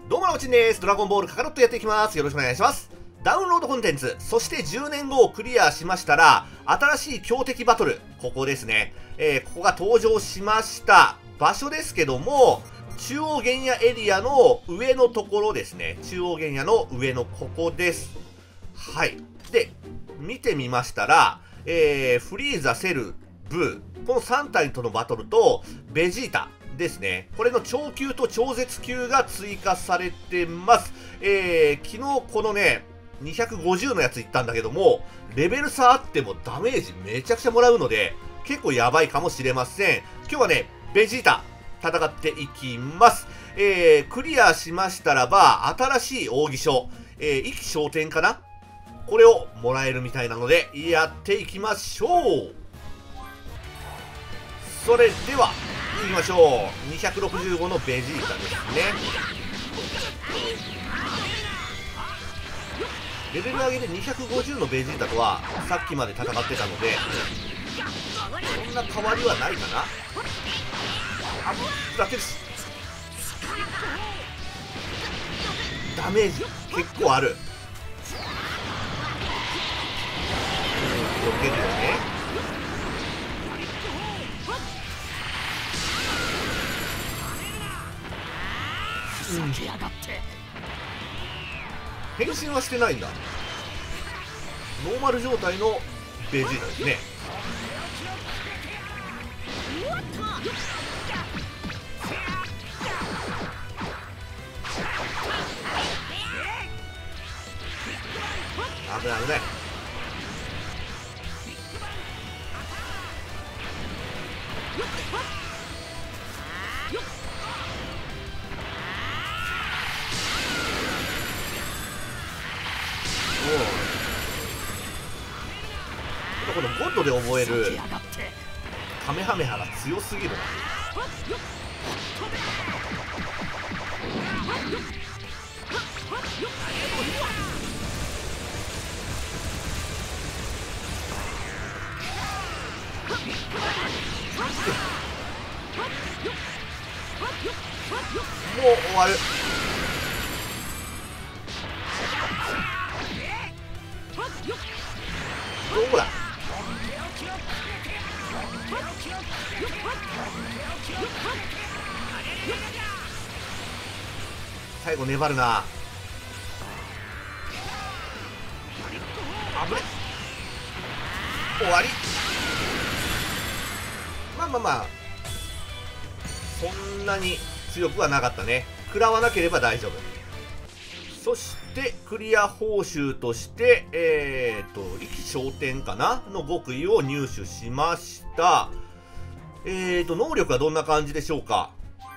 どうも、なおちんです。ドラゴンボールカカロットやっていきます。よろしくお願いします。ダウンロードコンテンツ、そして10年後をクリアしましたら、新しい強敵バトル、ここですね。ここが登場しました。場所ですけども、中央原野エリアの上のところですね。中央原野の上のここです。はい。で、見てみましたら、フリーザ、セル、ブー、この3体とのバトルと、ベジータですね。これの超級と超絶級が追加されてます。昨日このね、250のやついったんだけども、レベル差あってもダメージめちゃくちゃもらうので、結構やばいかもしれません。今日はね、ベジータ、戦っていきます。クリアしましたらば、新しい奥義書、意気昇天かな、これをもらえるみたいなので、やっていきましょう。それでは、行きましょう。265のベジータですね。レベル上げで250のベジータとは、さっきまで戦ってたので、そんな変わりはないかな。あ、だけです。ダメージ結構ある。避けるよね。変身はしてないんだ。ノーマル状態のベジータですね。危ない危ない。このゴッドで覚えるカメハメハが強すぎるな。もう終わる。どこだ。最後粘るな。危ね。終わり。まあまあまあ、そんなに強くはなかったね。食らわなければ大丈夫。そしてクリア報酬として意気昇天かなの極意を入手しました。能力はどんな感じでしょうか。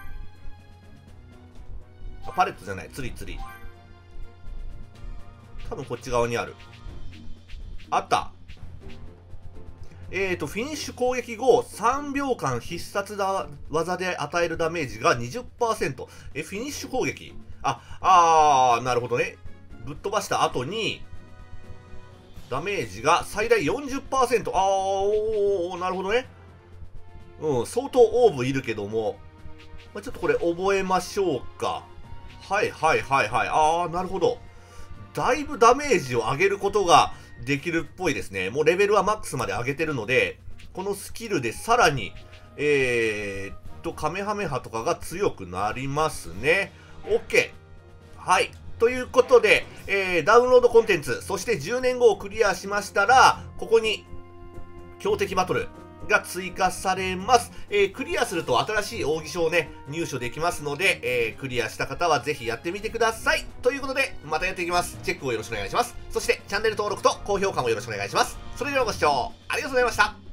パレットじゃない、釣り釣り。多分こっち側にある。あった。フィニッシュ攻撃後、3秒間必殺技で与えるダメージが 20%。フィニッシュ攻撃。なるほどね。ぶっ飛ばした後に、ダメージが最大 40%。なるほどね。相当オーブいるけども、ちょっとこれ覚えましょうか。はいはいはいはい。なるほど。だいぶダメージを上げることができるっぽいですね。もうレベルはマックスまで上げてるので、このスキルでさらに、カメハメハとかが強くなりますね。OK。はい。ということで、ダウンロードコンテンツ、そして10年後をクリアしましたら、ここに、強敵バトルが追加されます。クリアすると新しい奥義書をね、入手できますので、クリアした方はぜひやってみてください。ということで、またやっていきます。チェックをよろしくお願いします。そして、チャンネル登録と高評価もよろしくお願いします。それではご視聴ありがとうございました。